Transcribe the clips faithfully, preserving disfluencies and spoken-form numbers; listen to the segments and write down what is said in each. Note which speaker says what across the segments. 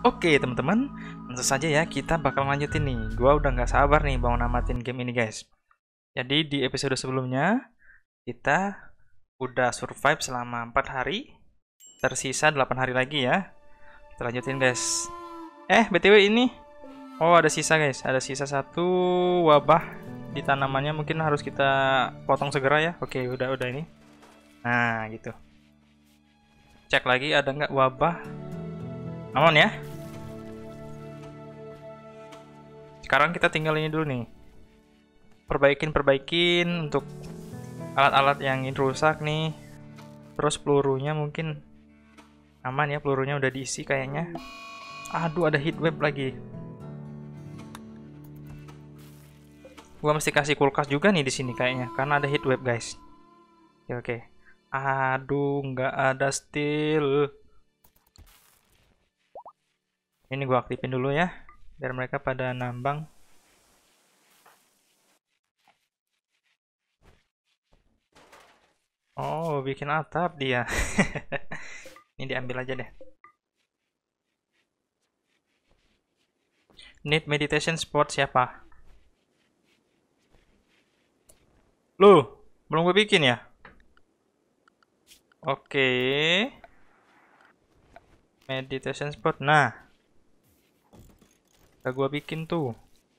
Speaker 1: Oke teman-teman, langsung saja ya kita bakal lanjutin nih. Gua udah nggak sabar nih mau namatin game ini guys. Jadi di episode sebelumnya kita udah survive selama empat hari, tersisa delapan hari lagi ya. Kita lanjutin guys. Eh B T W ini, oh ada sisa guys, ada sisa satu wabah di tanamannya, mungkin harus kita potong segera ya. Oke udah udah ini. Nah gitu. Cek lagi ada nggak wabah. Aman ya. Sekarang kita tinggal ini dulu nih. Perbaikin-perbaikin untuk alat-alat yang ini rusak nih. Terus pelurunya mungkin aman ya, pelurunya udah diisi kayaknya. Aduh, ada heat wave lagi. Gua mesti kasih kulkas juga nih di sini kayaknya, karena ada heat wave, guys. Oke, oke. Aduh, nggak ada steel. Ini gua aktifin dulu ya, biar mereka pada nambang. Oh, bikin atap dia. Ini diambil aja deh. Need meditation spot siapa? Loh, belum gue bikin ya? Oke. Meditation spot. Nah. Udah gue bikin tuh.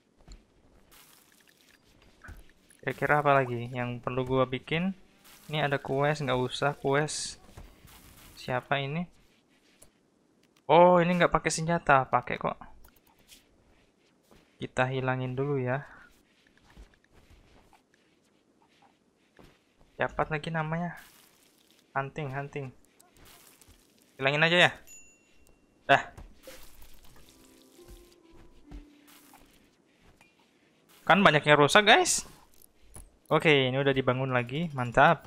Speaker 1: Kira-kira apa lagi yang perlu gue bikin? Ini ada quest, nggak usah quest. Siapa ini? Oh, ini nggak pakai senjata, pakai kok. Kita hilangin dulu ya. Siapa lagi namanya? Hunting, hunting. Hilangin aja ya. Dah. Kan banyaknya rusak, guys. Oke, ini udah dibangun lagi, mantap.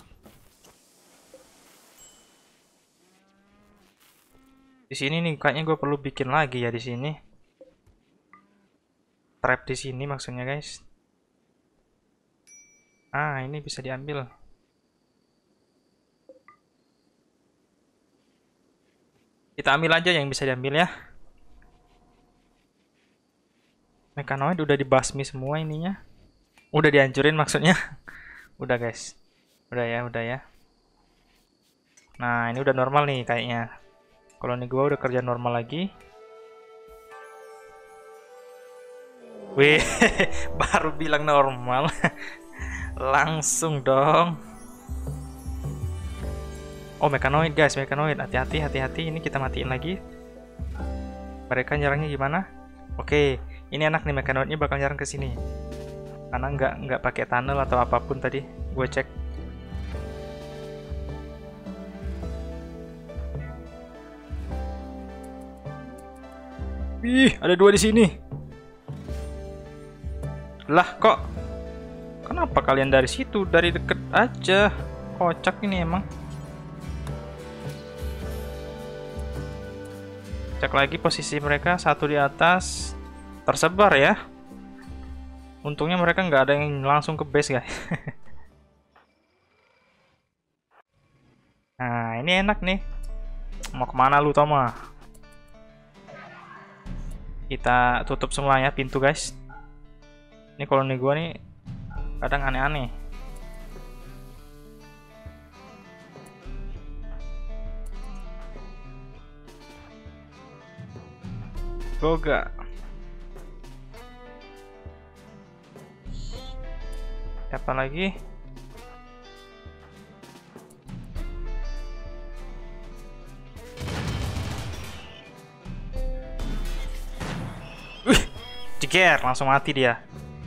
Speaker 1: Di sini nih kayaknya gue perlu bikin lagi ya di sini. Trap di sini maksudnya, guys. Ah, ini bisa diambil. Kita ambil aja yang bisa diambil ya. Mekanoid udah dibasmi semua ininya. Udah dihancurin maksudnya. Udah, guys. Udah ya, udah ya. Nah, ini udah normal nih kayaknya. Kalau nih gua udah kerja normal lagi. Wih, baru bilang normal. Langsung dong. Oh, mekanoid guys, mekanoid. Hati-hati, hati-hati. Ini kita matiin lagi. Mereka nyerangnya gimana? Oke, ini enak nih, mekanoidnya bakal nyerang ke sini. Karena nggak nggak pakai tunnel atau apapun tadi. Gue cek. Wih, ada dua di sini. Lah, kok? Kenapa kalian dari situ? Dari deket aja. Kocak ini emang. Cek lagi posisi mereka, satu di atas. Tersebar ya. Untungnya mereka nggak ada yang langsung ke base, guys. Nah, ini enak nih. Mau kemana lu, Toma? Kita tutup semuanya pintu, guys. Ini koloni gua nih kadang aneh-aneh. Goga. Siapa lagi? Wih, ceger, langsung mati dia.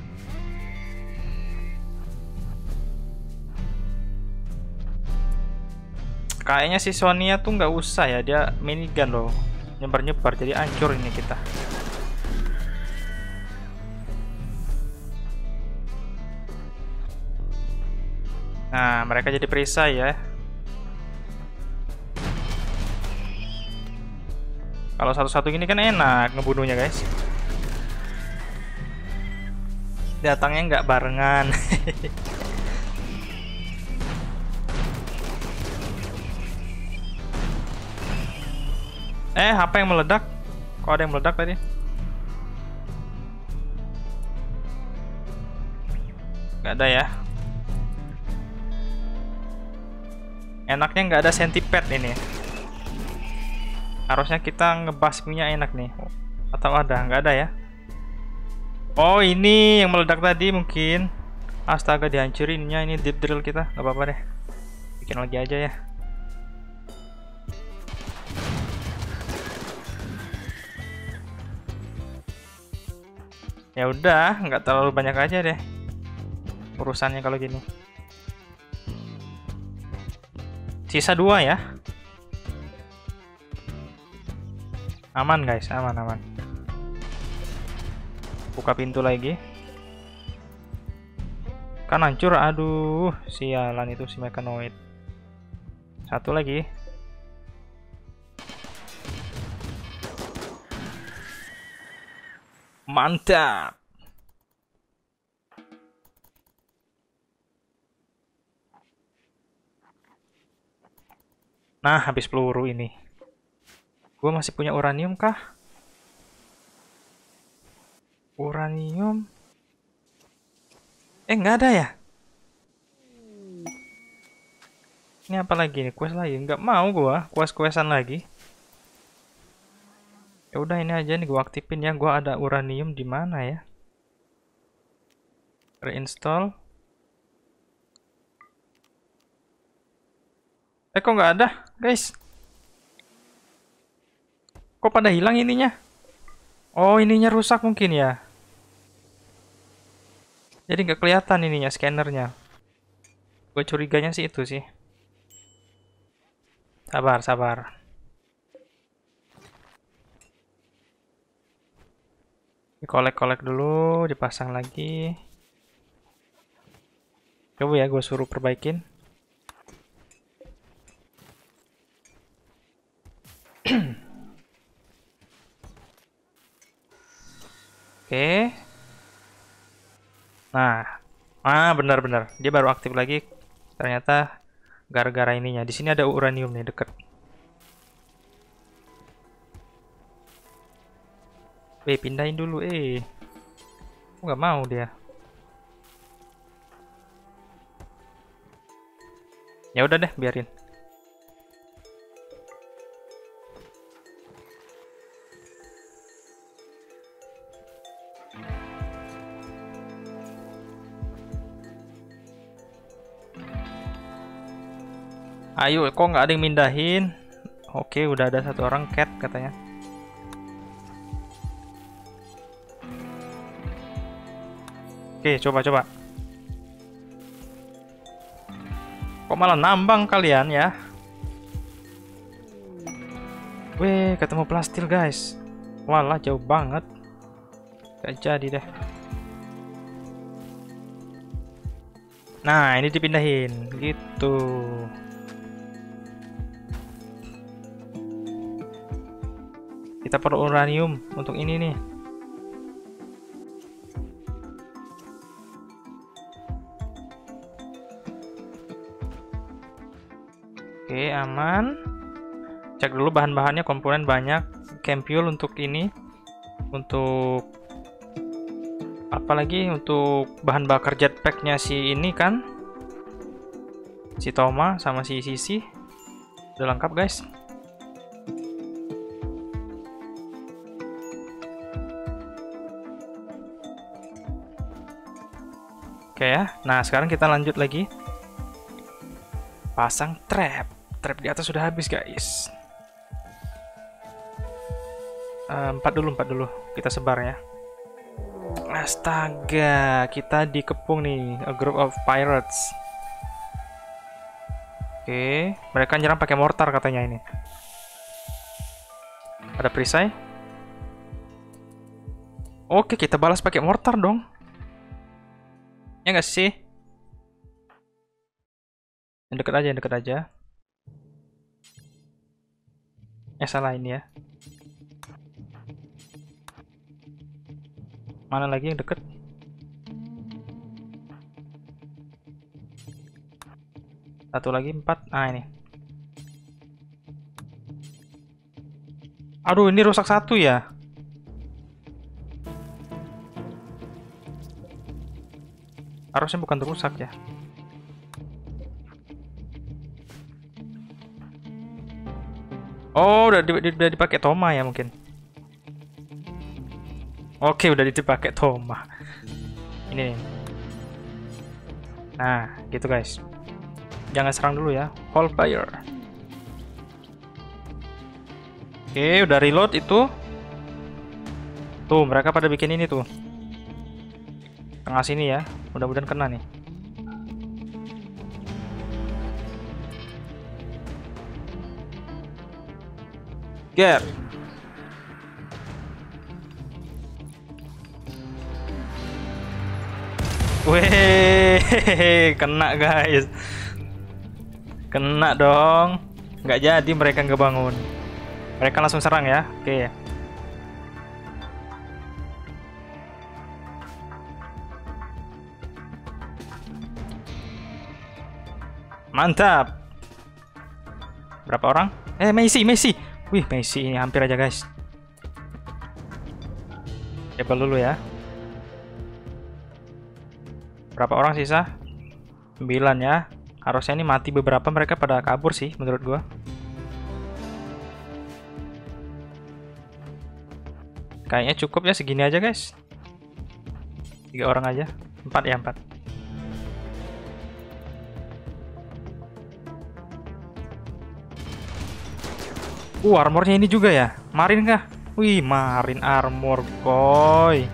Speaker 1: Kayaknya si Sonia tuh nggak usah ya, dia minigun loh, nyebar-nyebar jadi hancur ini kita. Nah, mereka jadi perisai ya. Kalau satu-satu gini kan enak ngebunuhnya, guys. Datangnya nggak barengan. Eh, apa yang meledak? Kok ada yang meledak tadi? Nggak ada ya. Enaknya nggak ada centipede ini. Harusnya kita ngebasminya enak nih. Atau ada? Nggak ada ya. Oh, ini yang meledak tadi mungkin. Astaga, dihancurinnya ini deep drill kita. Nggak apa-apa deh. Bikin lagi aja ya. Ya udah, nggak terlalu banyak aja deh urusannya kalau gini. Sisa dua ya. Aman guys, aman aman. Buka pintu lagi. Kan hancur, aduh, sialan itu si mechanoid. Satu lagi. Mantap. Nah, habis peluru ini. Gue masih punya uranium kah? Uranium. Eh, nggak ada ya? Ini apa lagi nih? Quest lagi? Nggak mau gua. Quest-questan lagi. Ya udah, ini aja nih gua aktifin ya. Gua ada uranium di mana ya? Reinstall. Eh, kok nggak ada, guys? Kok pada hilang ininya? Oh, ininya rusak mungkin ya. Jadi nggak kelihatan ininya, scannernya. Gue curiganya sih itu sih. Sabar, sabar. Dikolek-kolek dulu, dipasang lagi. Coba ya, gue suruh perbaikin. Oke. Nah, ah benar-benar dia baru aktif lagi. Ternyata gara-gara ininya. Di sini ada uranium nih deket. Eh, pindahin dulu, eh. Nggak mau dia. Ya udah deh, biarin. Ayo, kok nggak ada yang mindahin? Oke, udah ada satu orang, cat katanya. Oke, coba-coba. Kok malah nambang kalian ya? Weh, ketemu plastil guys. Walah, jauh banget. Gak jadi deh. Nah, ini dipindahin. Gitu. Kita perlu uranium untuk ini nih. Oke, aman. Cek dulu bahan-bahannya, komponen banyak. Chem fuel untuk ini. Untuk apalagi untuk bahan bakar jetpacknya si ini kan. Si Toma sama si Sisi. Udah lengkap, guys. Oke ya. Nah, sekarang kita lanjut lagi. Pasang trap. Trap di atas sudah habis, guys. Uh, empat dulu, empat dulu. Kita sebar ya. Astaga, kita dikepung nih. A group of pirates. Oke, mereka nyerang pakai mortar katanya ini. Ada perisai. Oke, kita balas pakai mortar dong. Ya nggak sih? Yang deket aja, yang deket aja. Eh, salah ini ya. Mana lagi yang deket? Satu lagi, empat. Ah, ini. Aduh, ini rusak satu ya. Harusnya bukan rusak ya. Oh, udah, di, di, udah dipakai Toma ya mungkin. Oke, udah dipakai Toma. Ini nih. Nah, gitu guys. Jangan serang dulu ya. Hold fire. Oke, udah reload itu. Tuh, mereka pada bikin ini tuh. Tengah sini ya. Mudah-mudahan kena nih. Get. Weh, kena guys. Kena dong. Nggak jadi mereka ngebangun. Mereka langsung serang ya. Oke. Mantap. Berapa orang? Eh, Messi, Messi. Wih, Messi ini hampir aja guys. Coba dulu ya. Berapa orang sisa? sembilan ya. Harusnya ini mati beberapa, mereka pada kabur sih menurut gua. Kayaknya cukup ya segini aja guys. Tiga orang aja. Empat ya, empat. Uh, armornya ini juga ya? Marin kah? Wih, Marin armor, boy.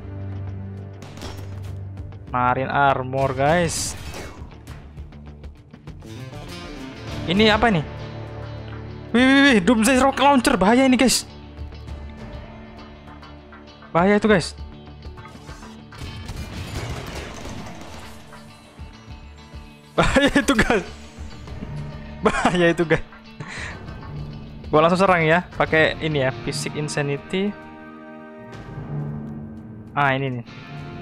Speaker 1: Marin armor, guys. Ini apa ini? Wih, wih, wih, Doomsday Rocket Launcher. Bahaya ini, guys. Bahaya itu, guys. Bahaya itu, guys. Bahaya itu, guys. Gua langsung serang ya, pakai ini ya, Physic Insanity. Ah, ini nih.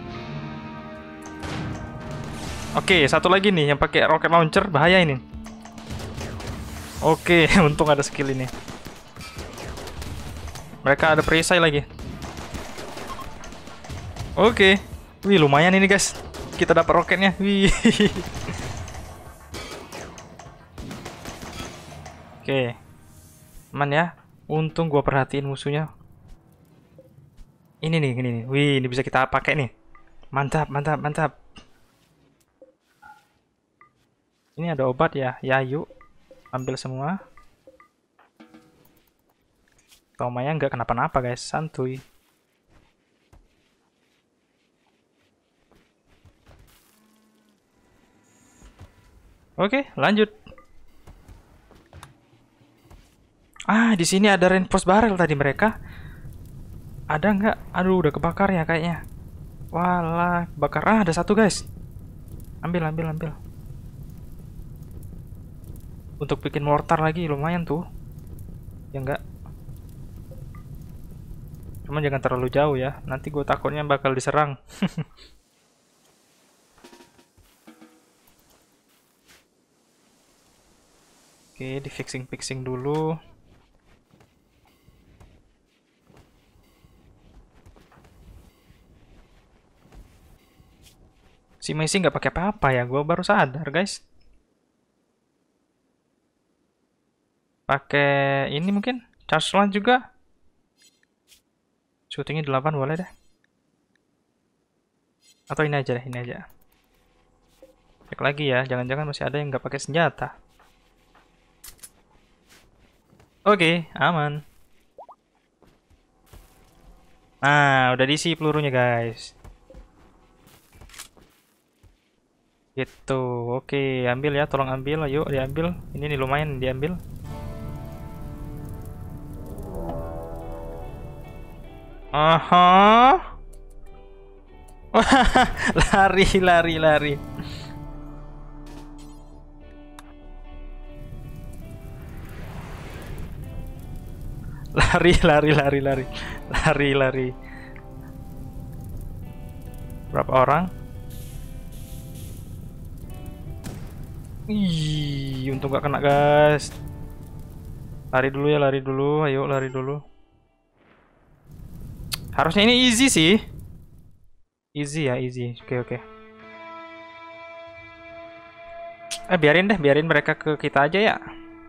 Speaker 1: Oke, satu lagi nih yang pakai rocket launcher, bahaya ini. Oke, untung ada skill ini. Mereka ada perisai lagi. Oke. Wih, lumayan ini, guys. Kita dapat roketnya. Wih. Oke. Aman ya. Untung gua perhatiin musuhnya. Ini nih, ini nih. Wih, ini bisa kita pakai nih. Mantap, mantap, mantap. Ini ada obat ya. Ya, yuk. Ambil semua. Tomanya nggak kenapa-napa, guys. Santuy. Oke, lanjut. Ah, di sini ada reinforce barrel tadi mereka. Ada nggak? Aduh, udah kebakar ya kayaknya. Walah, bakar. Ah, ada satu, guys. Ambil, ambil, ambil. Untuk bikin mortar lagi lumayan tuh. Ya enggak? Cuman jangan terlalu jauh ya. Nanti gue takutnya bakal diserang. Oke, di fixing-fixing dulu. Si Messi nggak pakai apa-apa ya, gue baru sadar guys. Pakai ini mungkin, charge land juga. Shootingnya delapan boleh deh. Atau ini aja deh, ini aja. Cek lagi ya, jangan-jangan masih ada yang nggak pakai senjata. Oke, aman. Nah, udah diisi pelurunya guys. Gitu, oke, ambil ya, tolong ambil, ayo diambil. Ini nih lumayan diambil. Aha. Lari, lari, lari. Lari, lari, lari, lari. Lari, lari. Berapa orang? Ih, untung gak kena, guys. Lari dulu ya, lari dulu. Ayo, lari dulu. Harusnya ini easy sih. Easy ya, easy. Oke, oke. Eh biarin deh, biarin mereka ke kita aja ya.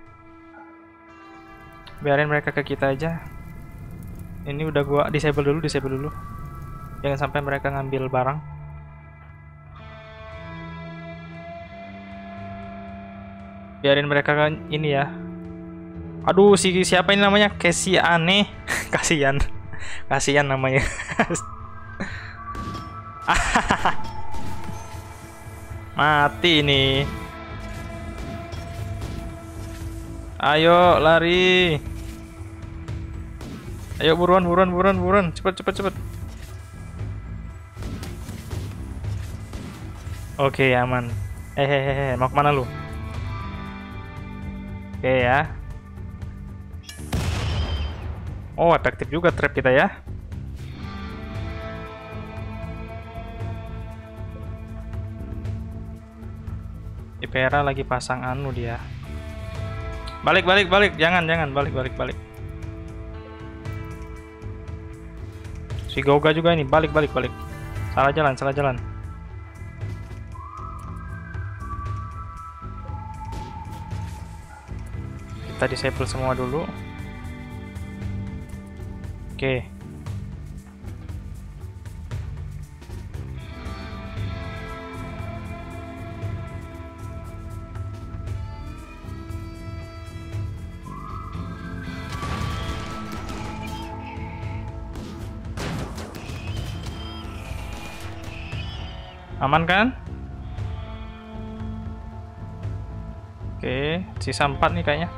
Speaker 1: Biarin mereka ke kita aja. Ini udah gua disable dulu, disable dulu. Jangan sampai mereka ngambil barang. Biarin mereka kan ini ya. Aduh, si siapa ini namanya? Casey aneh. Kasihan. Kasihan namanya. Mati ini. Ayo lari. Ayo buruan buruan buruan buruan. Cepet cepet cepet. Oke, aman. Hehehe, mau kemana lu? Oke ya. Oh, efektif juga trap kita ya. Ipera lagi pasang anu dia. Balik balik balik, jangan jangan balik balik balik. Si Goga juga ini, balik balik balik. Salah jalan, salah jalan. Kita disable semua dulu. Oke. Aman kan? Oke, sisa empat nih kayaknya.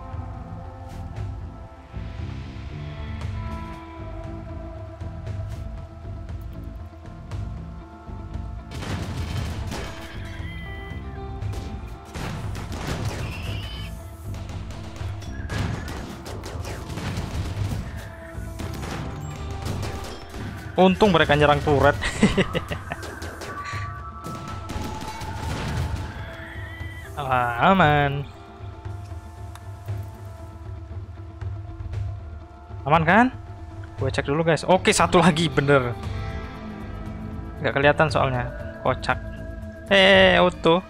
Speaker 1: Untung mereka nyerang turret. Ah, aman. Aman kan? Gue cek dulu guys. Oke, satu lagi bener. Nggak kelihatan soalnya. Kocak. Eh, auto.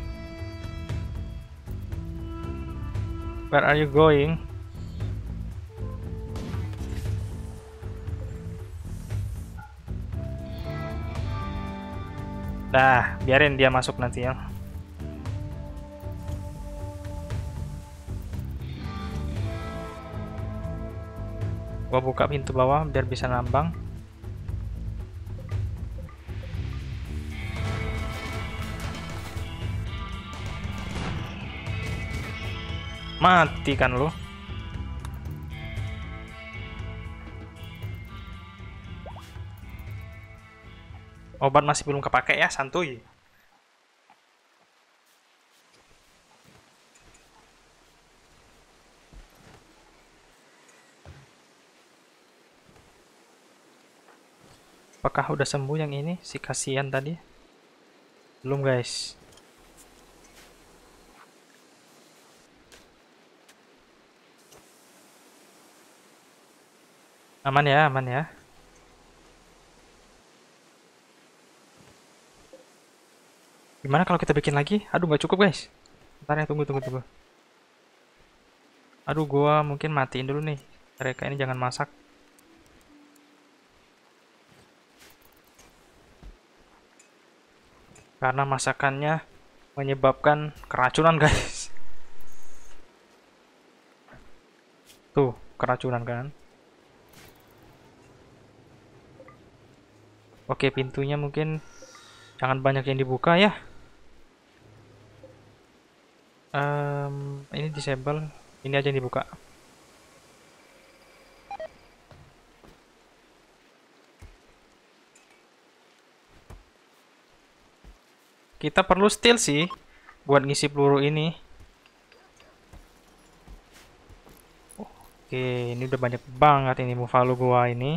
Speaker 1: Where are you going? Dah, biarin dia masuk nanti ya. Gua buka pintu bawah biar bisa nambang. Mati kan lo? Obat masih belum kepake ya, santuy. Apakah udah sembuh yang ini? Si kasihan tadi? Belum guys. Aman ya, aman ya. Gimana kalau kita bikin lagi? Aduh, nggak cukup guys. Bentar ya, tunggu, tunggu, tunggu. Aduh, gua mungkin matiin dulu nih. Mereka ini jangan masak. Karena masakannya menyebabkan keracunan guys. Tuh, keracunan kan. Oke, pintunya mungkin jangan banyak yang dibuka ya. Um, ini disable. Ini aja yang dibuka. Kita perlu steel sih buat ngisi peluru ini. Oke, ini udah banyak banget ini Buffalo gua ini.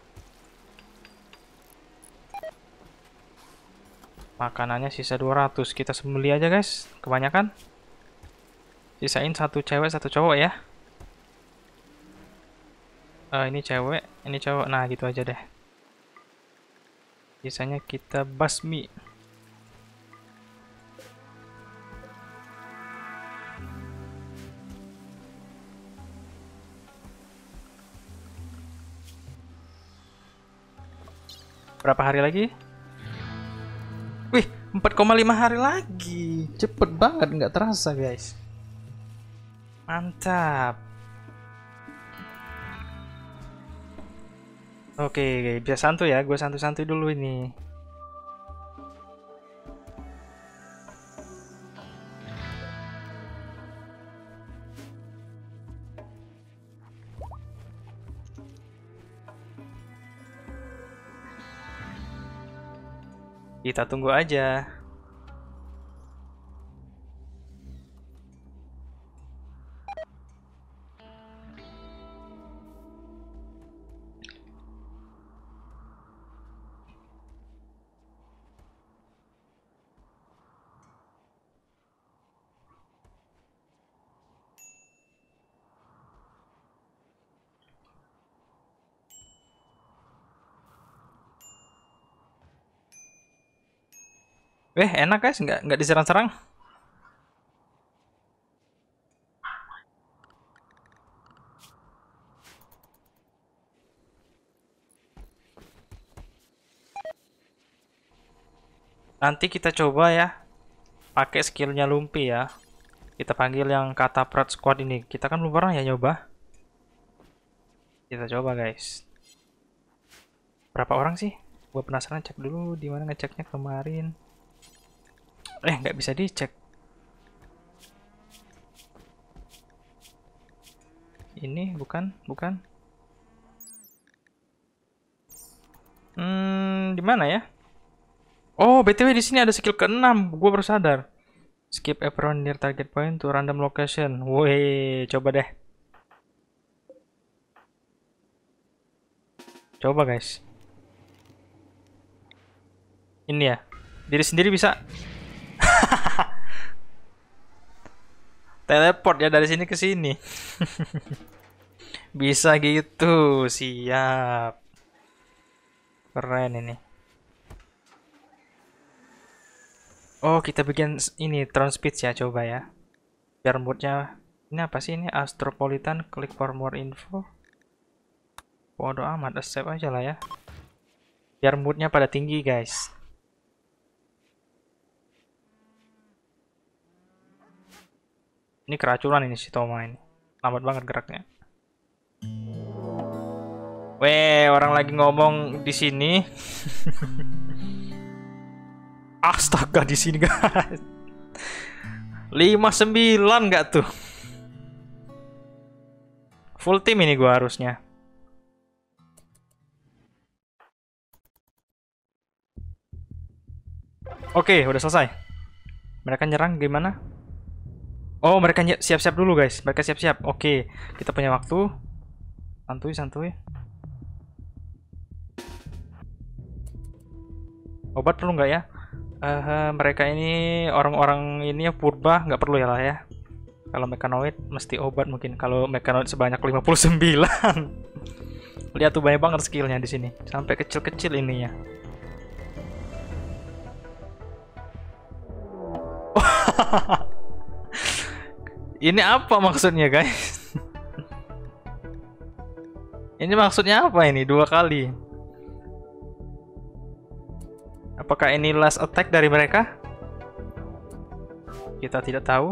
Speaker 1: Makanannya sisa dua ratus. Kita sembeli aja guys, kebanyakan. Sisain satu cewek, satu cowok ya. Uh, ini cewek, ini cowok. Nah, gitu aja deh. Sisanya kita basmi. Berapa hari lagi? Wih, empat koma lima hari lagi. Cepet banget, nggak terasa guys. Mantap. Oke, biar santuy ya. Gue santuy-santuy dulu ini. Kita tunggu aja. Eh, enak guys, nggak nggak diserang-serang. Nanti kita coba ya, pakai skillnya Lumpy ya. Kita panggil yang kata Prat Squad ini. Kita kan belum pernah ya nyoba. Kita coba guys. Berapa orang sih? Gue penasaran, cek dulu di mana ngeceknya kemarin. Eh, nggak bisa dicek. Ini bukan, bukan. Hmm, di mana ya? Oh, B T W di sini ada skill keenam. Gue baru sadar. Skip everyone near target point to random location. Woi, coba deh. Coba guys. Ini ya. Diri sendiri bisa. Teleport ya dari sini ke sini. Bisa gitu. Siap. Keren ini. Oh, kita bikin ini Tron Speed ya, coba ya. Biar moodnya, ini apa sih ini? Astropolitan, click for more info. Bodo amat, accept aja lah ya. Biar moodnya pada tinggi guys. Ini keracunan ini si Toma ini. Lambat banget geraknya. Weh, orang lagi ngomong di sini. Astaga, di sini guys. lima puluh sembilan nggak tuh? Full tim ini gua harusnya. Oke, udah selesai. Mereka nyerang gimana? Oh, mereka siap-siap dulu guys. Mereka siap-siap. Oke, kita punya waktu. Santuy, santuy. Obat perlu nggak ya? Uh, mereka ini orang-orang ini ya purba, nggak perlu ya lah ya. Kalau mekanoid mesti obat mungkin. Kalau mekanoid sebanyak lima puluh sembilan. Lihat tuh banyak banget skillnya di sini. Sampai kecil-kecil ininya. Ini apa maksudnya guys? Ini maksudnya apa ini? Dua kali. Apakah ini last attack dari mereka? Kita tidak tahu.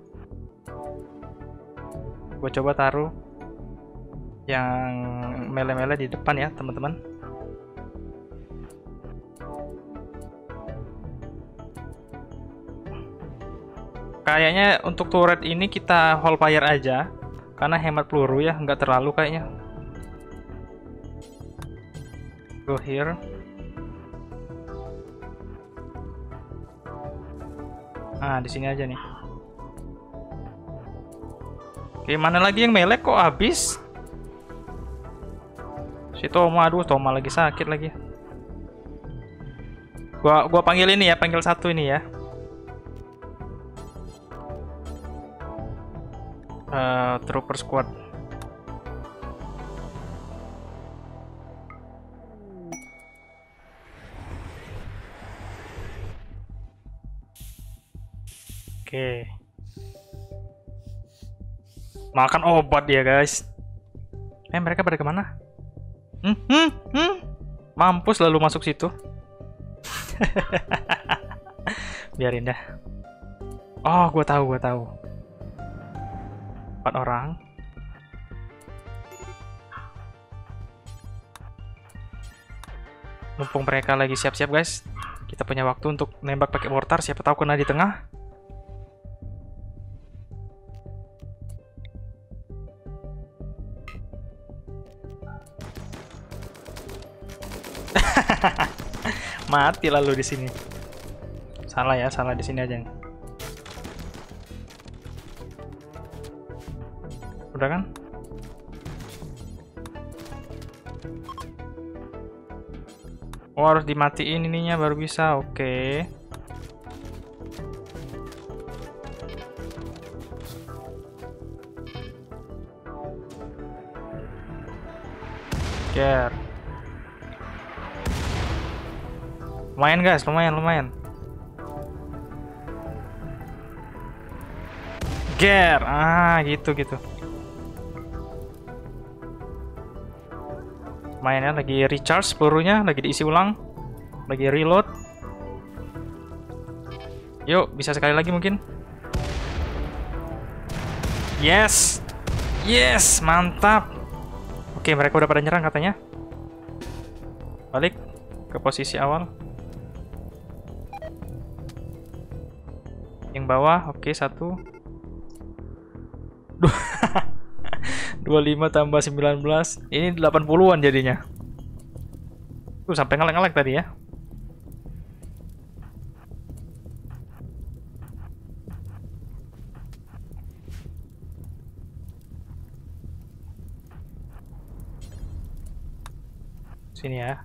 Speaker 1: Gue coba taruh yang mele-mele di depan ya teman-teman. Kayaknya untuk turret ini kita hold fire aja, karena hemat peluru ya, nggak terlalu kayaknya. Go here. Nah, di sini aja nih. Oke, mana lagi yang melek kok habis? Si Toma, aduh, Toma lagi sakit lagi. Gua gua panggil ini ya, panggil satu ini ya. Uh, Trooper Squad. Oke. Makan obat ya guys. Eh, mereka pada kemana? Hmm, hmm, hmm. Mampus lalu masuk situ. Biarin dah. Oh, gue tahu, gue tahu. Empat orang. Mumpung mereka lagi siap-siap, guys. Kita punya waktu untuk nembak pakai mortar. Siapa tahu kena di tengah. Mati lalu di sini. Salah ya, salah di sini aja. Udah kan? Oh, harus dimatiin ininya baru bisa. Oke. Ger. Lumayan guys, lumayan, lumayan. Ger. Ah, gitu gitu. Mainnya lagi recharge pelurunya, lagi diisi ulang, lagi reload. Yuk, bisa sekali lagi mungkin. Yes, yes, mantap. Oke, mereka udah pada nyerang katanya. Balik ke posisi awal. Yang bawah, oke, satu. dua puluh lima tambah sembilan belas. Ini delapan puluhan jadinya. Tuh, sampai ngelek-ngelek tadi ya. Sini ya.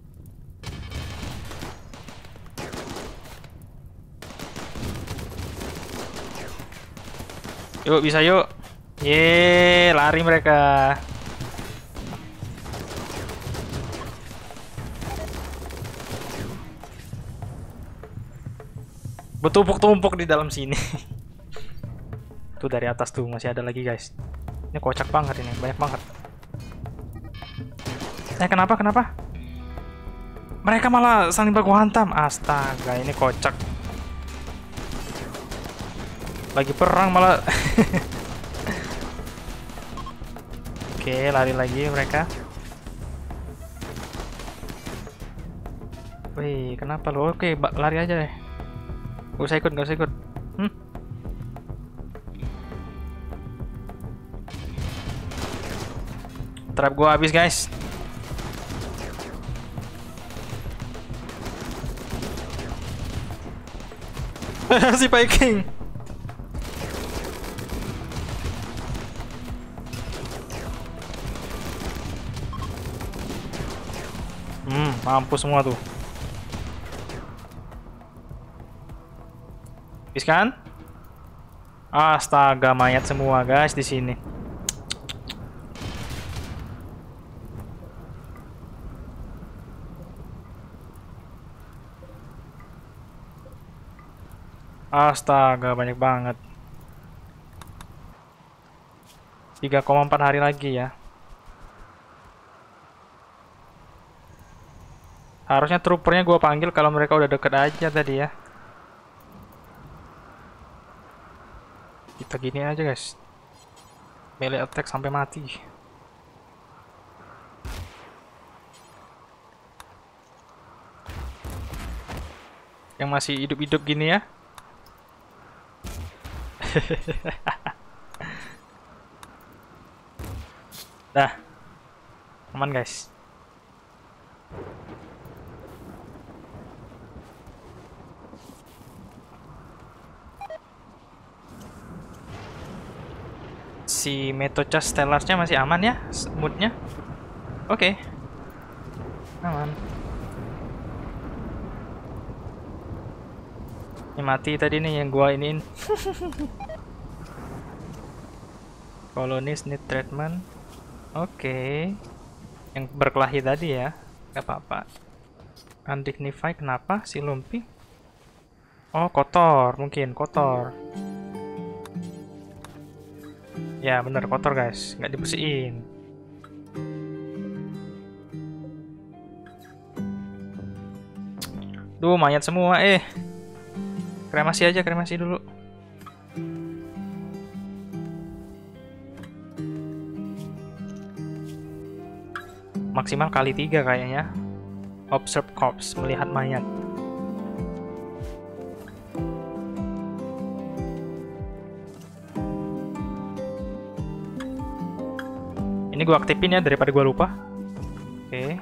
Speaker 1: Yuk, bisa yuk. Yeay, lari mereka. Bertumpuk-tumpuk di dalam sini. Tuh dari atas tuh masih ada lagi guys. Ini kocak banget ini, banyak banget. Eh kenapa kenapa? Mereka malah saling baku hantam. Astaga, ini kocak. Lagi perang malah. Oke, lari lagi mereka. Wih, kenapa lo? Oke, lari aja deh. Gak usah ikut, gak usah ikut. Hmm? Trap gua habis, guys. Si Viking. Hmm, mampus semua tuh. Habis kan? Astaga, mayat semua guys di sini. Astaga, banyak banget. tiga koma empat hari lagi ya. Harusnya troopernya gue panggil kalau mereka udah deket aja tadi ya. Kita gini aja guys. Melee attack sampai mati. Yang masih hidup-hidup gini ya. Dah. Aman guys. Si Metocha Stellarsnya masih aman ya moodnya. Oke, okay. Aman. Ini mati tadi nih yang gua iniin. Kolonis need treatment. Oke, okay. Yang berkelahi tadi ya, gak apa-apa. Undignify kenapa si Lumpy? Oh kotor, mungkin kotor. Ya bener kotor guys, nggak dibersihin. Duh, mayat semua. Eh, kremasi aja, kremasi dulu. Maksimal kali tiga kayaknya. Observe corpse, melihat mayat. Ini gue aktifin ya daripada gue lupa. Oke.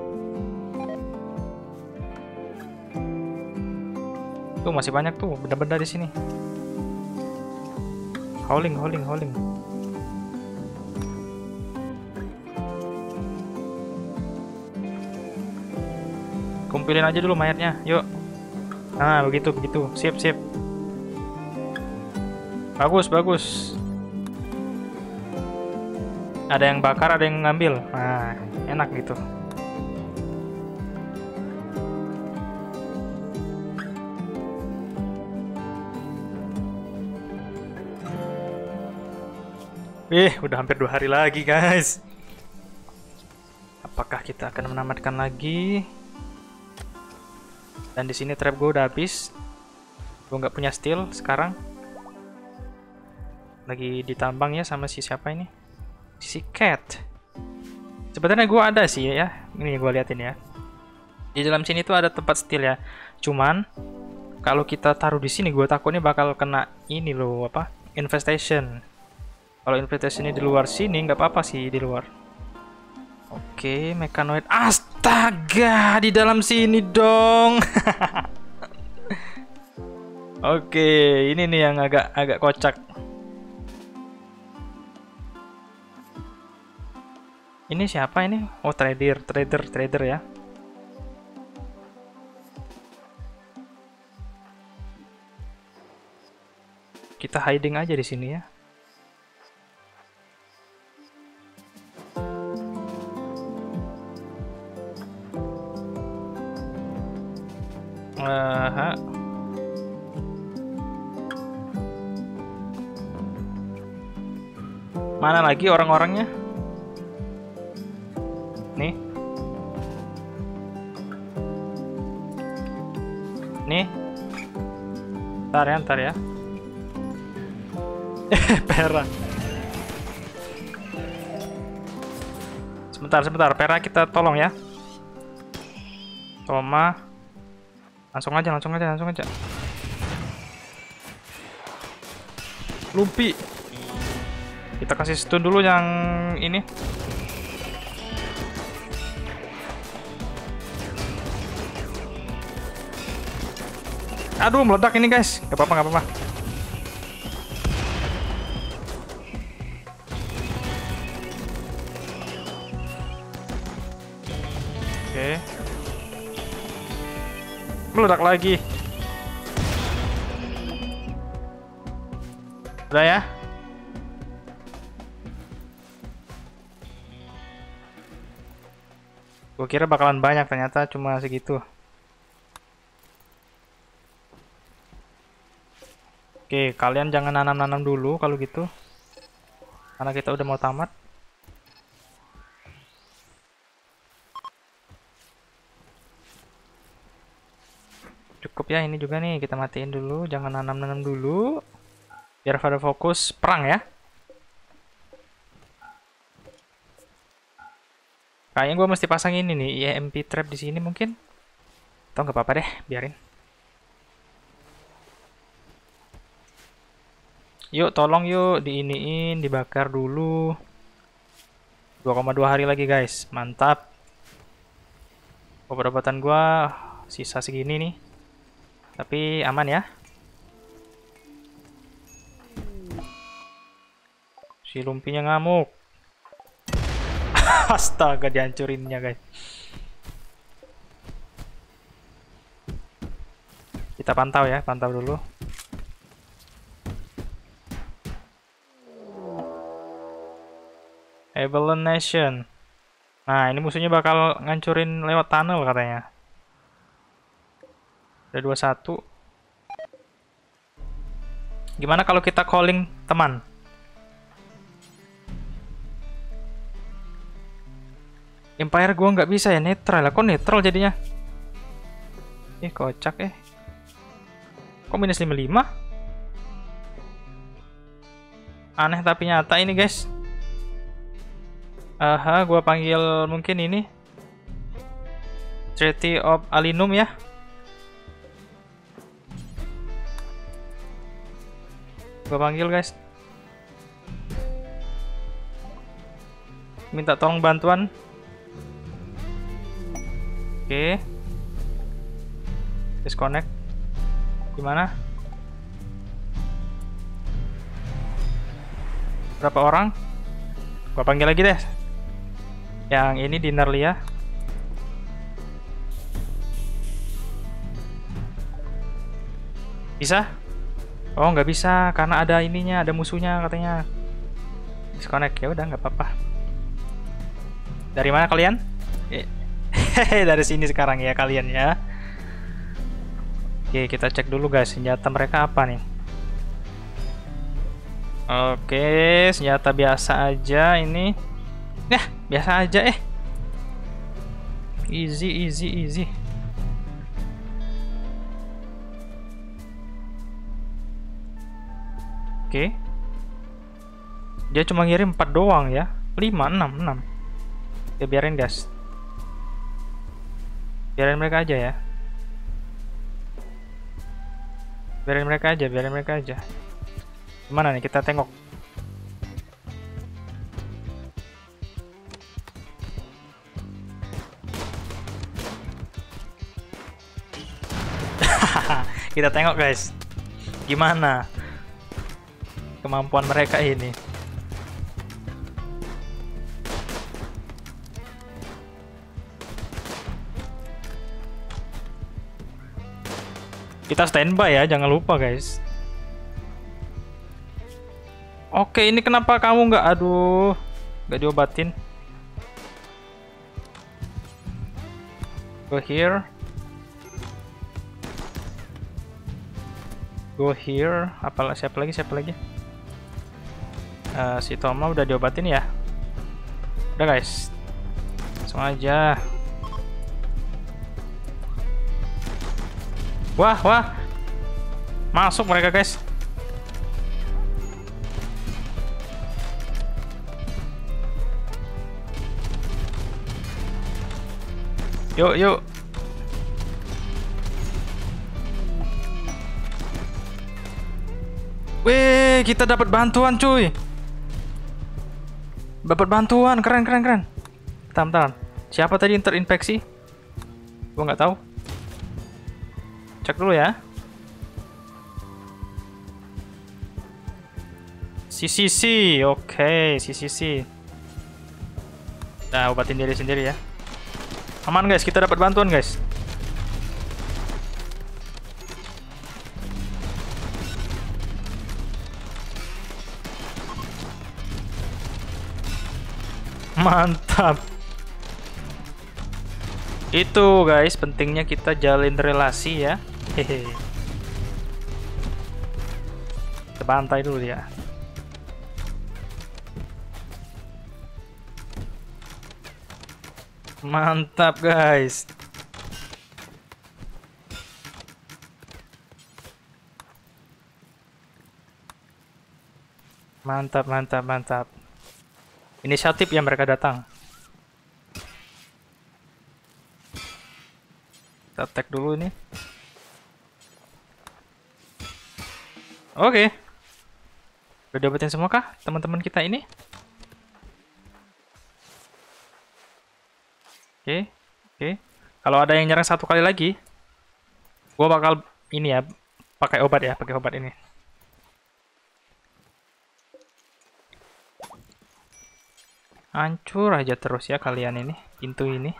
Speaker 1: Tuh masih banyak tuh benda-benda di sini. Howling, howling, howling. Kumpulin aja dulu mayatnya, yuk. Nah, begitu, begitu. Sip, sip. Bagus, bagus. Ada yang bakar, ada yang ngambil. Nah, enak gitu. Eh, udah hampir dua hari lagi, guys. Apakah kita akan menamatkan lagi? Dan di sini trap gue udah habis. Gue nggak punya steel sekarang. Lagi ditambang ya sama si siapa ini? Si cat. Sebenarnya gue ada sih ya. Ini gue liatin ya. Di dalam sini tuh ada tempat steel ya. Cuman kalau kita taruh di sini, gue takutnya bakal kena ini loh apa? Infestation. Kalau infestation di luar sini nggak apa-apa sih di luar. Oke, mekanoid. Astaga, di dalam sini dong. Oke, ini nih yang agak agak kocak. Ini siapa ini? Oh, trader, trader, trader ya. Kita hiding aja di sini ya. Aha. Mana lagi orang-orangnya? Nih. Nih. Ntar ya, ntar ya. Eh, Pera. Sebentar, sebentar. Pera kita tolong ya. Toma. Langsung aja, langsung aja, langsung aja. Lumpi. Kita kasih stun dulu yang ini. Aduh, meledak ini guys. Gak apa-apa, gak apa-apa. Oke. Meledak lagi. Udah ya. Gue kira bakalan banyak, ternyata cuma segitu. Oke, kalian jangan nanam-nanam dulu kalau gitu. Karena kita udah mau tamat. Cukup ya, ini juga nih kita matiin dulu, jangan nanam-nanam dulu. Biar pada fokus perang ya. Kayaknya gue mesti pasang ini nih, E M P trap di sini mungkin. Atau nggak apa-apa deh, biarin. Yuk, tolong yuk, diiniin, dibakar dulu. dua koma dua hari lagi guys, mantap. Obat-obatan gue sisa segini nih. Tapi aman ya. Si lumpinya ngamuk. Astaga, dihancurinnya guys. Kita pantau ya, pantau dulu. Avalon Nation. Nah, ini musuhnya bakal ngancurin lewat tunnel katanya. Ada dua puluh satu. Gimana kalau kita calling teman? Empire gua nggak bisa ya, netral lah. Kok netral jadinya? Eh, kocak eh. Kok minus lima puluh lima? Aneh tapi nyata ini, guys. Aha, gua panggil mungkin ini Treaty of Alinum ya. Gua panggil, guys. Minta tolong bantuan. Oke. Disconnect. Gimana? Berapa orang? Gua panggil lagi deh. Yang ini dinner Lia. Bisa? Oh, nggak bisa karena ada ininya, ada musuhnya katanya. Disconnect ya udah nggak apa-apa. Dari mana kalian? Hehehe, dari sini sekarang ya kalian ya. Oke, kita cek dulu guys senjata mereka apa nih. Oke, senjata biasa aja ini. Nah, biasa aja eh. Easy, easy, easy. Oke. Dia cuma ngirim empat doang ya. lima, enam, enam. Ya biarin guys. Biarin mereka aja ya. Biarin mereka aja, biarin mereka aja. Gimana nih kita tengok. Kita tengok guys. Gimana kemampuan mereka ini. Kita standby ya, jangan lupa guys. Oke, ini kenapa kamu nggak, aduh, nggak diobatin? Go here. Go here. Apalah, siapa lagi, siapa lagi? Uh, si Toma udah diobatin ya. Udah guys. Langsung aja. Wah, wah. Masuk mereka guys. Yuk, yuk. Wih, kita dapat bantuan cuy. Dapat bantuan, keren, keren, keren. Bentar, bentar. Siapa tadi yang terinfeksi? Gua nggak tahu. Cek dulu ya. C C C, oke, C C C. Nah, obatin diri sendiri ya. Aman guys, kita dapat bantuan guys. Mantap. Itu guys, pentingnya kita jalin relasi ya. Hehe. Kita bantai dulu ya. Mantap guys. Mantap, mantap, mantap. Inisiatif yang mereka datang. Kita tag dulu ini. Oke. Udah dapetin semua kah teman-teman kita ini? Oke, oke. Kalau ada yang nyerang satu kali lagi, gua bakal ini ya, pakai obat ya, pakai obat ini. Hancur aja terus ya kalian ini, pintu ini.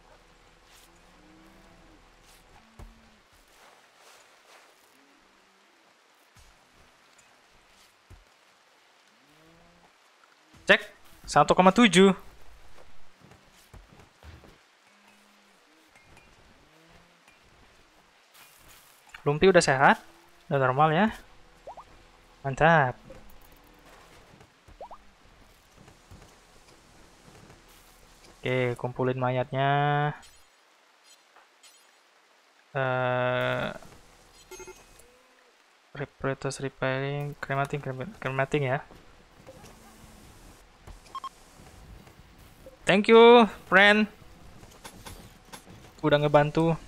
Speaker 1: Cek, satu koma tujuh. Lumpi udah sehat, udah normal ya. Mantap. Oke, kumpulin mayatnya. Uh, Reparatus, repairing, cremating, cremating ya. Thank you, friend. Udah ngebantu.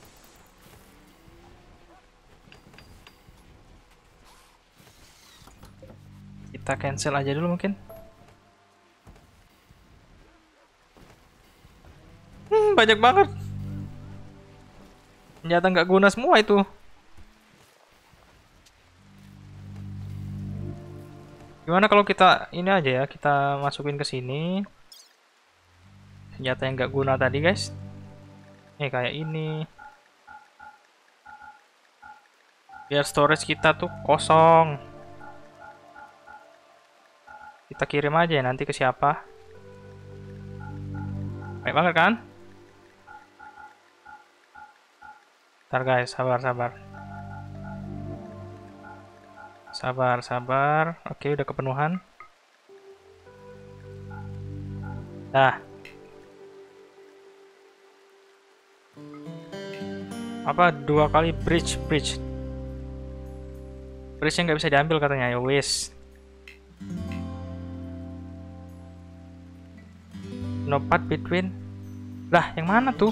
Speaker 1: Kita cancel aja dulu mungkin. Hmm, banyak banget. Ternyata nggak guna semua itu. Gimana kalau kita ini aja ya, kita masukin ke sini senjata yang nggak guna tadi guys. Nih kayak ini. Biar storage kita tuh kosong. Kita kirim aja ya nanti ke siapa. Baik banget kan? Ntar guys, sabar sabar. Sabar, sabar. Oke, udah kepenuhan. Nah. Apa dua kali bridge, bridge. Bridge yang nggak bisa diambil katanya, ya wis. No path between. Lah, yang mana tuh?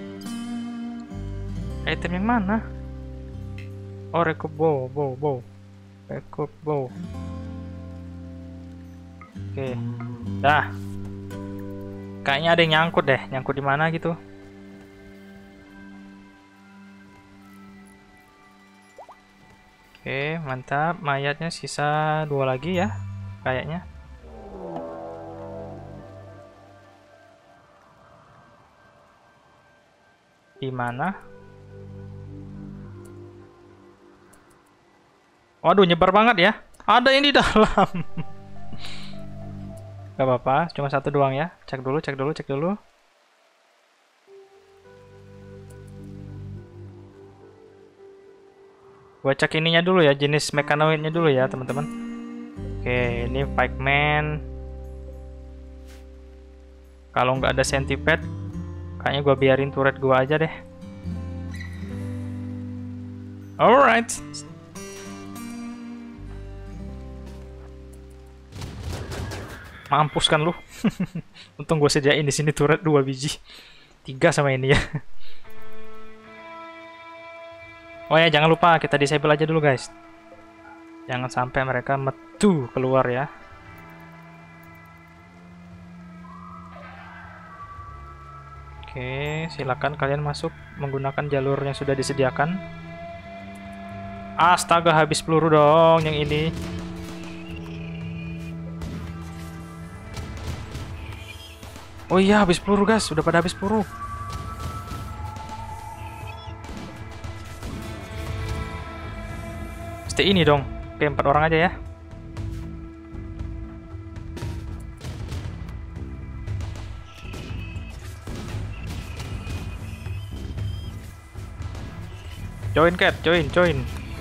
Speaker 1: Item yang mana? Oh, recoup bow, bow, bow. Recoup bow. Oke. Dah. Kayaknya ada yang nyangkut deh. Nyangkut di mana gitu. Oke, mantap. Mayatnya sisa dua lagi ya. Kayaknya. Di mana? Waduh, nyebar banget ya. Ada yang di dalam. Gak apa-apa, cuma satu doang ya. Cek dulu, cek dulu, cek dulu. Gua cek ininya dulu ya, jenis mekanoidnya dulu ya, teman-teman. Oke, ini pikeman. Kalau nggak ada centipede, kayaknya gua biarin turret gua aja deh. Alright. Mampus kan lu. Untung gue sediain di sini turret dua biji. Tiga sama ini ya. Oh ya, jangan lupa kita disable aja dulu guys. Jangan sampai mereka metu keluar ya. Oke, silakan kalian masuk menggunakan jalur yang sudah disediakan. Astaga, habis peluru dong yang ini. Oh iya, habis peluru guys, sudah pada habis peluru. Stay ini dong. Oke, empat orang aja ya. Join Cat, join, join.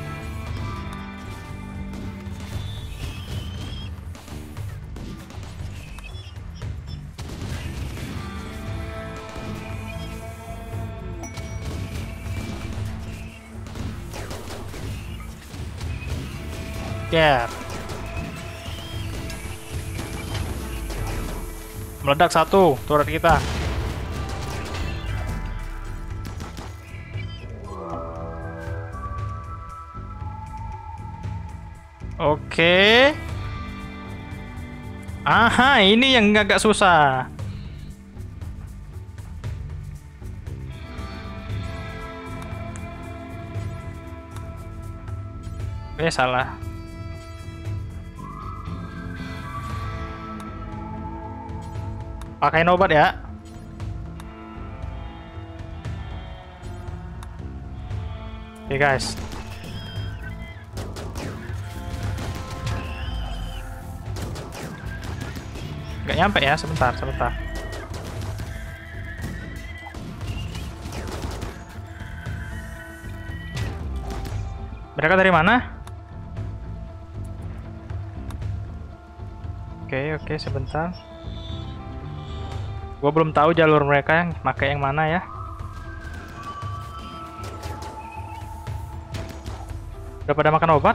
Speaker 1: Yeah. Meledak satu turret kita. Oke. Aha, ini yang agak susah. Eh, salah. Pakai obat ya. Oke guys. Gak nyampe ya, sebentar, sebentar. Mereka dari mana? Oke, oke, sebentar. Gua belum tahu jalur mereka yang pakai yang mana ya. Udah pada makan obat?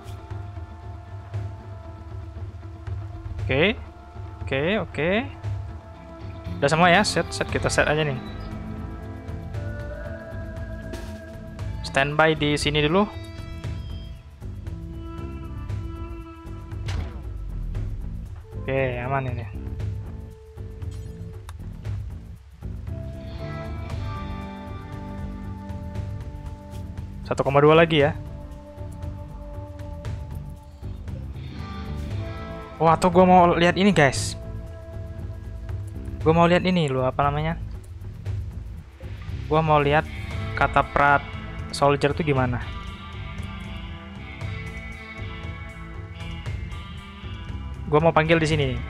Speaker 1: Oke. Oke, oke. Udah semua ya, set, set kita set aja nih. Standby di sini dulu. Oke, aman ini. satu koma dua lagi ya. Wah, atau gue mau lihat ini guys. Gue mau lihat ini loh, apa namanya? Gue mau lihat kata prat soldier tuh gimana. Gue mau panggil di sini nih.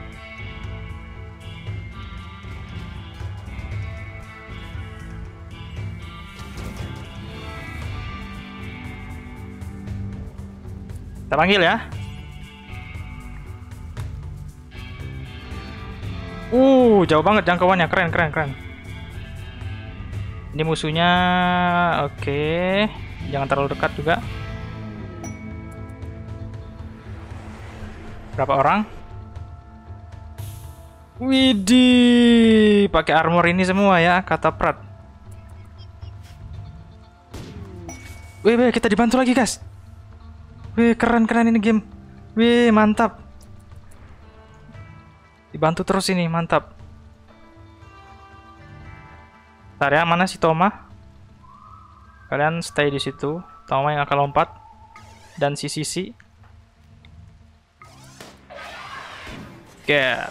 Speaker 1: Kita panggil ya. Uh, jauh banget jangkauannya, keren, keren, keren. Ini musuhnya, oke. Jangan terlalu dekat juga. Berapa orang? Widih, pakai armor ini semua ya, kata prat. Wih, wih, kita dibantu lagi guys. Wih, keren, keren ini game. Wih, mantap. Dibantu terus ini, mantap. Bentar ya, mana si Toma? Kalian stay di situ. Toma yang akan lompat. Dan si Sisi. Get.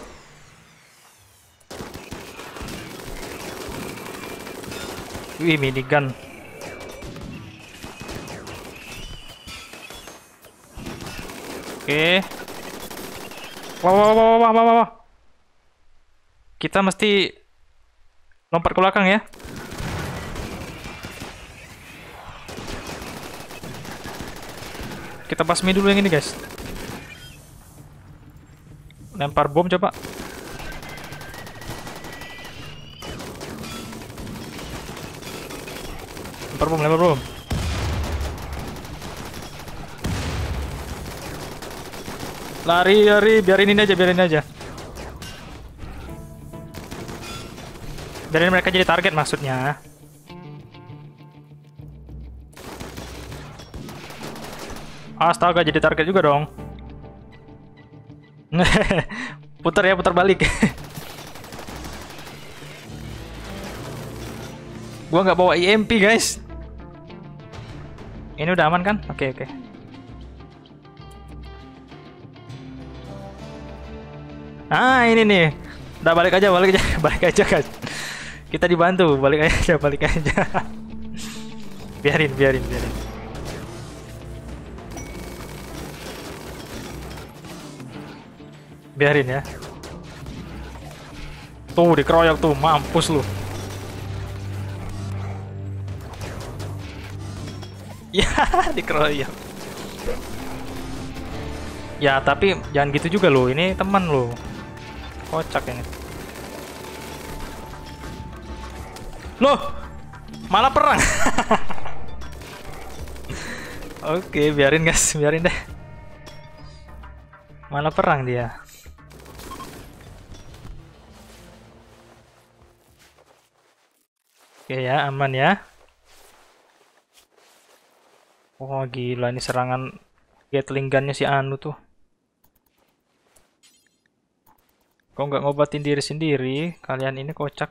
Speaker 1: Wih, minigun. Oke. Wow, wow, wow, wow, wow, wow. Kita mesti lompat ke belakang ya. Kita basmi dulu yang ini guys. Lempar bom coba. Lempar bom, lempar bom. Lari, lari, biarin ini aja, biarin aja. Biarin mereka jadi target maksudnya. Astaga, jadi target juga dong. Putar ya, putar balik. Gua nggak bawa I M P guys. Ini udah aman kan? Oke, oke. Ah, ini nih. Udah balik aja, balik aja, balik aja guys. Kita dibantu, balik aja, balik aja. Biarin, biarin, biarin. Biarin ya. Tuh, dikeroyok tuh, mampus lu. Ya, dikeroyok. Ya, tapi jangan gitu juga loh. Ini teman loh. Kocak ini. Loh, malah perang. Oke, biarin guys, biarin deh. Malah perang dia. Oke ya, aman ya. Oh gila, ini serangan Gatling gunnya si Anu tuh. Kok nggak ngobatin diri sendiri? Kalian ini kocak.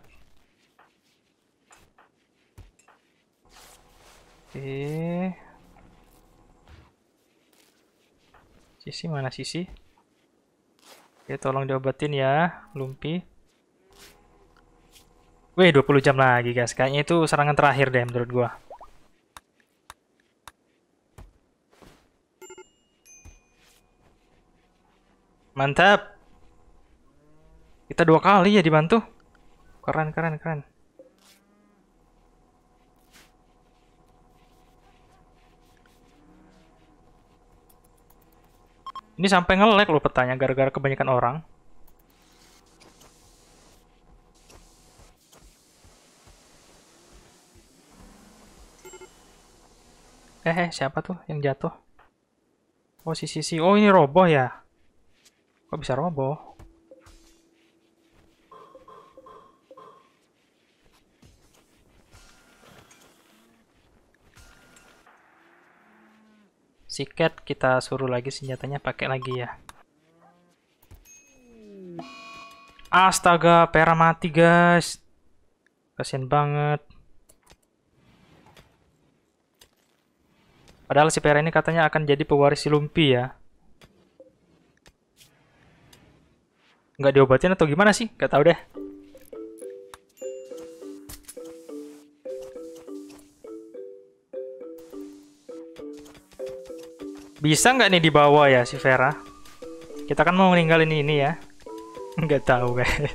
Speaker 1: Oke. Sisi mana Sisi? Oke, tolong diobatin ya, Lumpi. Wih, dua puluh jam lagi guys. Kayaknya itu serangan terakhir deh menurut gua. Mantap. Kita dua kali ya dibantu. Keren, keren, keren. Ini sampai nge-lag loh petanya gara-gara kebanyakan orang. Eh, eh, siapa tuh yang jatuh? Oh, si Sisi. Oh, ini roboh ya? Kok bisa roboh? Si Cat kita suruh lagi senjatanya pakai lagi ya. Astaga, Pera mati guys. Kasian banget. Padahal si Pera ini katanya akan jadi pewaris si Lumpy ya. Nggak diobatin atau gimana sih? Gak tahu deh. Bisa nggak nih dibawa ya si Vera? Kita kan mau meninggalin ini ya. Nggak tahu guys.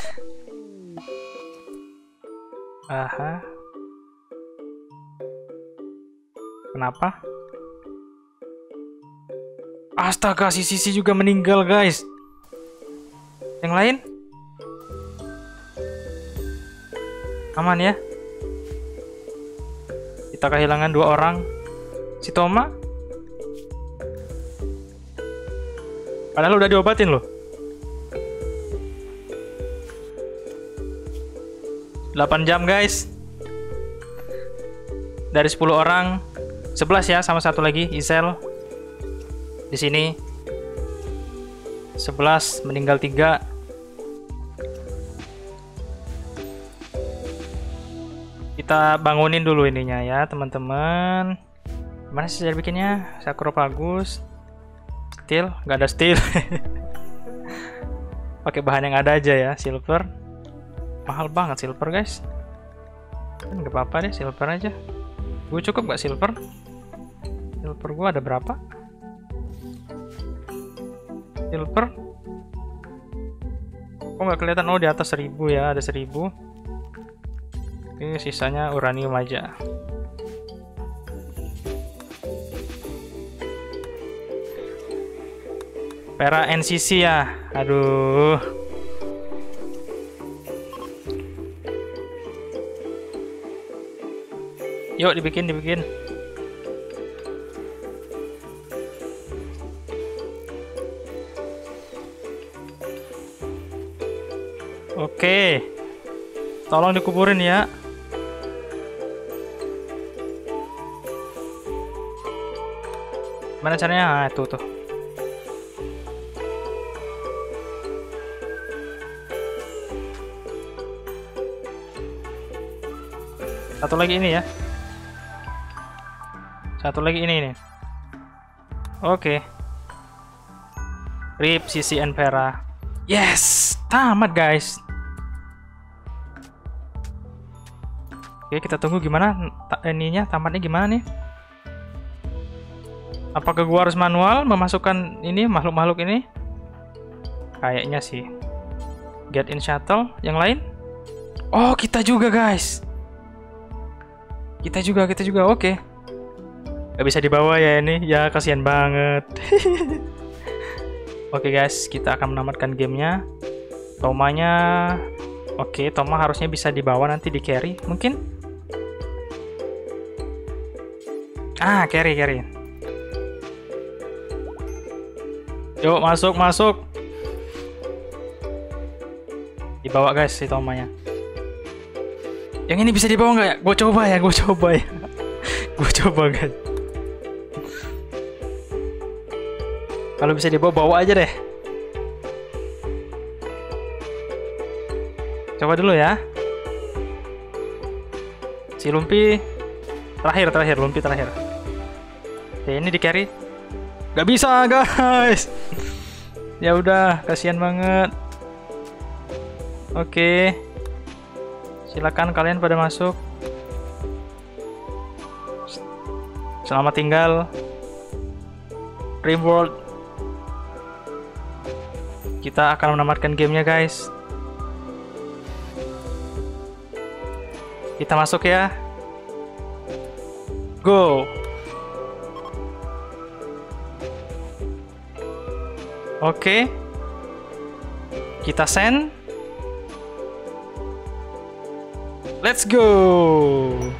Speaker 1: Aha. Kenapa? Astaga, si Sisi juga meninggal guys. Yang lain? Aman ya? Kita kehilangan dua orang. Si Toma? Padahal udah diobatin loh. delapan jam guys. Dari sepuluh orang, sebelas ya sama satu lagi Isel. Di sini sebelas meninggal tiga. Kita bangunin dulu ininya ya, teman-teman. Mana sih cara bikinnya? Sakropagus. Steel, nggak ada steel. Pakai bahan yang ada aja ya, silver. Mahal banget silver guys. Kan nggak apa-apa deh, silver aja. Gue cukup nggak silver? Silver gue ada berapa? Silver? Kok nggak kelihatan? Oh, di atas seribu ya, ada seribu. Oke, sisanya uranium aja. Pera N C C ya, aduh. Yuk dibikin, dibikin. Oke, tolong dikuburin ya. Mana caranya? Nah, itu tuh. Satu lagi ini ya. Satu lagi ini nih. Oke. Rip Sisi and Pera. Yes, tamat guys. Oke, kita tunggu gimana ininya, tamatnya gimana nih? Apakah gua harus manual memasukkan ini makhluk-makhluk ini? Kayaknya sih. Get in shuttle, yang lain? Oh, kita juga guys. Kita juga, kita juga, oke. Gak bisa dibawa ya ini, ya kasihan banget. Oke guys, kita akan menamatkan gamenya. Tomanya, oke, Toma harusnya bisa dibawa nanti di carry, mungkin? Ah, carry, carry. Yuk, masuk, masuk. Dibawa guys si Tomanya. Yang ini bisa dibawa nggak ya? Gue coba ya, gue coba ya. Gue coba guys. Kalau bisa dibawa, bawa aja deh. Coba dulu ya. Si Lumpy terakhir, terakhir, Lumpy terakhir. Oke, ini di carry. Gak bisa guys. Ya udah, kasihan banget. Oke. Silakan kalian pada masuk. Selamat tinggal. Rimworld. Kita akan menamatkan gamenya guys. Kita masuk ya. Go. Oke. Kita send. Let's go.